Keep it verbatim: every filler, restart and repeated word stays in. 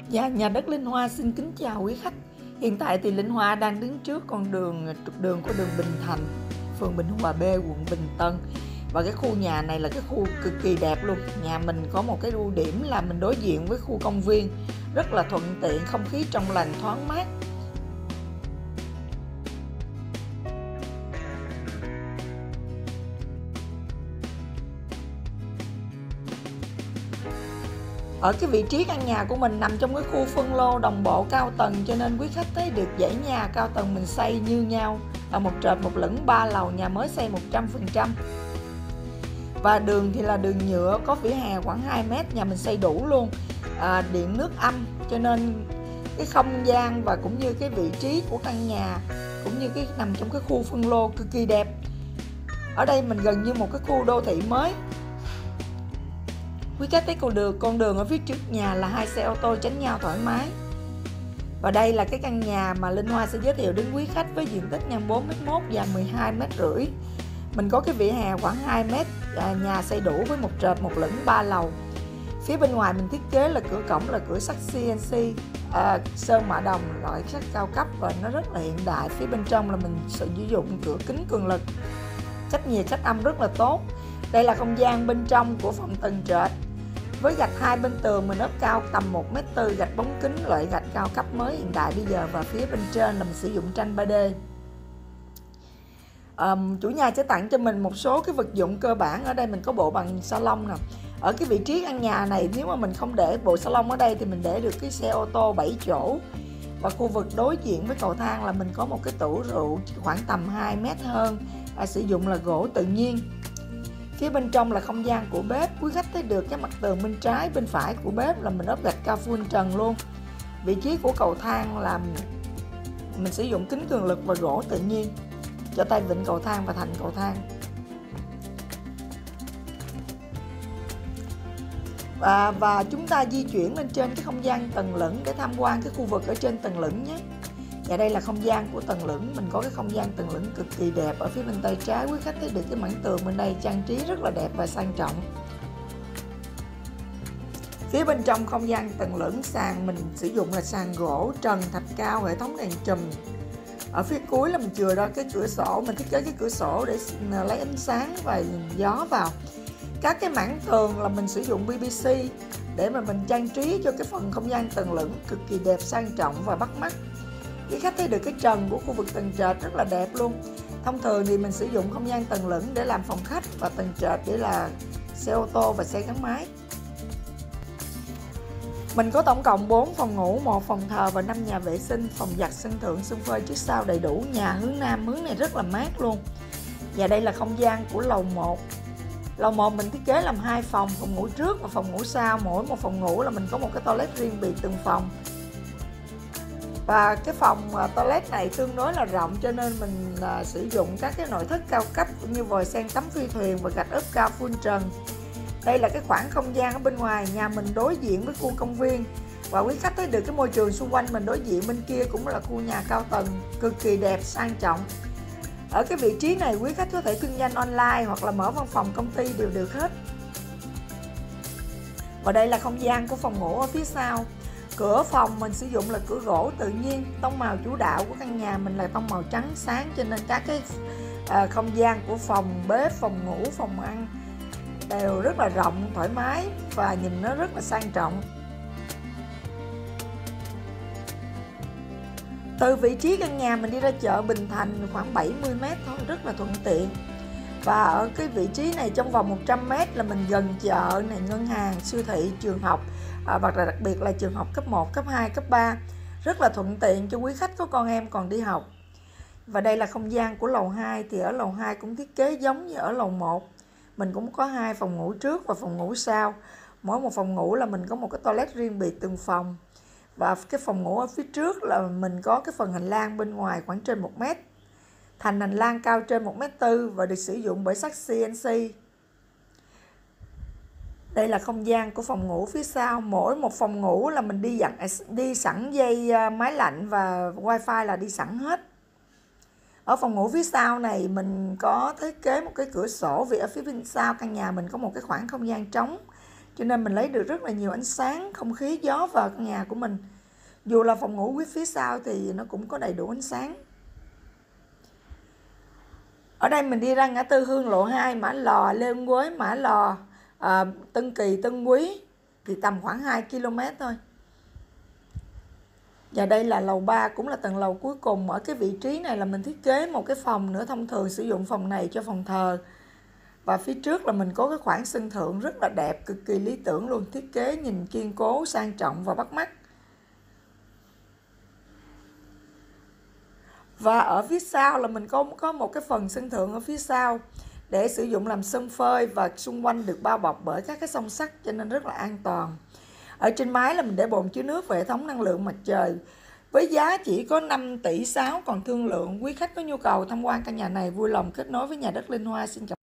Dạ, nhà đất Linh Hoa xin kính chào quý khách. Hiện tại thì Linh Hoa đang đứng trước con đường trục đường của đường Bình Thành, phường Bình Hòa B, quận Bình Tân. Và cái khu nhà này là cái khu cực kỳ đẹp luôn. Nhà mình có một cái ưu điểm là mình đối diện với khu công viên, rất là thuận tiện, không khí trong lành thoáng mát. Ở cái vị trí căn nhà của mình nằm trong cái khu phân lô đồng bộ cao tầng, cho nên quý khách thấy được dãy nhà cao tầng mình xây như nhau, là một trệt một lửng ba lầu, nhà mới xây một trăm phần trăm. Và đường thì là đường nhựa, có vỉa hè khoảng hai mét, nhà mình xây đủ luôn, à, điện nước âm, cho nên cái không gian và cũng như cái vị trí của căn nhà cũng như cái nằm trong cái khu phân lô cực kỳ đẹp. Ở đây mình gần như một cái khu đô thị mới. Quý khách thấy con đường con đường ở phía trước nhà là hai xe ô tô tránh nhau thoải mái. Và đây là cái căn nhà mà Linh Hoa sẽ giới thiệu đến quý khách với diện tích nhân bốn mét vuông và mười hai mét rưỡi. Mình có cái vỉa hè khoảng hai mét, nhà xây đủ với một trệt một lửng ba lầu. Phía bên ngoài mình thiết kế là cửa cổng là cửa sắt xê en xê, à, sơn mạ đồng loại sắt cao cấp và nó rất là hiện đại. Phía bên trong là mình sử dụng cửa kính cường lực, cách nhiệt cách âm rất là tốt. Đây là không gian bên trong của phòng tầng trệt. Với gạch hai bên tường mình ốp cao tầm một mét tư, gạch bóng kính loại gạch cao cấp mới hiện đại bây giờ. Và phía bên trên là mình sử dụng tranh ba D. Um, chủ nhà sẽ tặng cho mình một số cái vật dụng cơ bản. Ở đây mình có bộ bằng salon nè. Ở cái vị trí căn nhà này, nếu mà mình không để bộ salon ở đây thì mình để được cái xe ô tô bảy chỗ. Và khu vực đối diện với cầu thang là mình có một cái tủ rượu khoảng tầm hai mét hơn, à, sử dụng là gỗ tự nhiên. Phía bên trong là không gian của bếp. Quý khách thấy được cái mặt tường bên trái bên phải của bếp là mình ốp gạch cao full trần luôn. Vị trí của cầu thang là mình sử dụng kính cường lực và gỗ tự nhiên cho tay vịn cầu thang và thành cầu thang. Và, và chúng ta di chuyển lên trên cái không gian tầng lửng để tham quan cái khu vực ở trên tầng lửng nhé. Và đây là không gian của tầng lửng. Mình có cái không gian tầng lửng cực kỳ đẹp. Ở phía bên tay trái quý khách thấy được cái mảng tường bên đây trang trí rất là đẹp và sang trọng. Phía bên trong không gian tầng lửng, sàn mình sử dụng là sàn gỗ trần thạch cao, hệ thống đèn chùm. Ở phía cuối là mình chừa ra cái cửa sổ, mình thiết kế cái cửa sổ để lấy ánh sáng và gió vào. Các cái mảng tường là mình sử dụng pê vê xê để mà mình trang trí cho cái phần không gian tầng lửng cực kỳ đẹp, sang trọng và bắt mắt. Quý khách thấy được cái trần của khu vực tầng trệt rất là đẹp luôn. Thông thường thì mình sử dụng không gian tầng lửng để làm phòng khách và tầng trệt để là xe ô tô và xe gắn máy. Mình có tổng cộng bốn phòng ngủ, một phòng thờ và năm nhà vệ sinh, phòng giặt, sân thượng, sân phơi trước sau đầy đủ. Nhà hướng nam, hướng này rất là mát luôn. Và đây là không gian của lầu một. Lầu một mình thiết kế làm hai phòng, phòng ngủ trước và phòng ngủ sau. Mỗi một phòng ngủ là mình có một cái toilet riêng biệt từng phòng. Và cái phòng toilet này tương đối là rộng, cho nên mình uh, sử dụng các cái nội thất cao cấp như vòi sen, tắm phi thuyền và gạch ốp cao full trần. Đây là cái khoảng không gian ở bên ngoài. Nhà mình đối diện với khu công viên. Và quý khách thấy được cái môi trường xung quanh mình đối diện bên kia cũng là khu nhà cao tầng cực kỳ đẹp, sang trọng. Ở cái vị trí này quý khách có thể kinh doanh online hoặc là mở văn phòng công ty đều được hết. Và đây là không gian của phòng ngủ ở phía sau. Cửa phòng mình sử dụng là cửa gỗ tự nhiên. Tông màu chủ đạo của căn nhà mình là tông màu trắng sáng, cho nên các cái à, không gian của phòng bếp, phòng ngủ, phòng ăn đều rất là rộng, thoải mái và nhìn nó rất là sang trọng. Từ vị trí căn nhà mình đi ra chợ Bình Thành khoảng bảy mươi mét thôi, rất là thuận tiện. Và ở cái vị trí này trong vòng một trăm mét là mình gần chợ này, ngân hàng, siêu thị, trường học, à, và đặc biệt là trường học cấp một, cấp hai, cấp ba. Rất là thuận tiện cho quý khách có con em còn đi học. Và đây là không gian của lầu hai. Thì ở lầu hai cũng thiết kế giống như ở lầu một. Mình cũng có hai phòng ngủ trước và phòng ngủ sau. Mỗi một phòng ngủ là mình có một cái toilet riêng biệt từng phòng. Và cái phòng ngủ ở phía trước là mình có cái phần hành lang bên ngoài khoảng trên một mét. Thành hành lang cao trên một mét tư và được sử dụng bởi sắt xê en xê. Đây là không gian của phòng ngủ phía sau. Mỗi một phòng ngủ là mình đi dặn đi sẵn dây máy lạnh và wifi là đi sẵn hết. Ở phòng ngủ phía sau này mình có thiết kế một cái cửa sổ, vì ở phía bên sau căn nhà mình có một cái khoảng không gian trống cho nên mình lấy được rất là nhiều ánh sáng, không khí, gió vào căn nhà của mình. Dù là phòng ngủ phía sau thì nó cũng có đầy đủ ánh sáng. Ở đây mình đi ra ngã tư Hương Lộ hai, Mã Lò, Lê Văn Quế, Mã Lò, à, Tân Kỳ, Tân Quý thì tầm khoảng hai ki lô mét thôi. Và đây là lầu ba, cũng là tầng lầu cuối cùng. Ở cái vị trí này là mình thiết kế một cái phòng nữa, thông thường sử dụng phòng này cho phòng thờ. Và phía trước là mình có cái khoảng sân thượng rất là đẹp, cực kỳ lý tưởng luôn. Thiết kế nhìn kiên cố, sang trọng và bắt mắt. Và ở phía sau là mình có, có một cái phần sân thượng ở phía sau để sử dụng làm sân phơi, và xung quanh được bao bọc bởi các cái song sắt cho nên rất là an toàn. Ở trên mái là mình để bồn chứa nước và hệ thống năng lượng mặt trời. Với giá chỉ có năm tỷ sáu, còn thương lượng. Quý khách có nhu cầu tham quan căn nhà này vui lòng kết nối với Nhà đất Linh Hoa. Xin chào.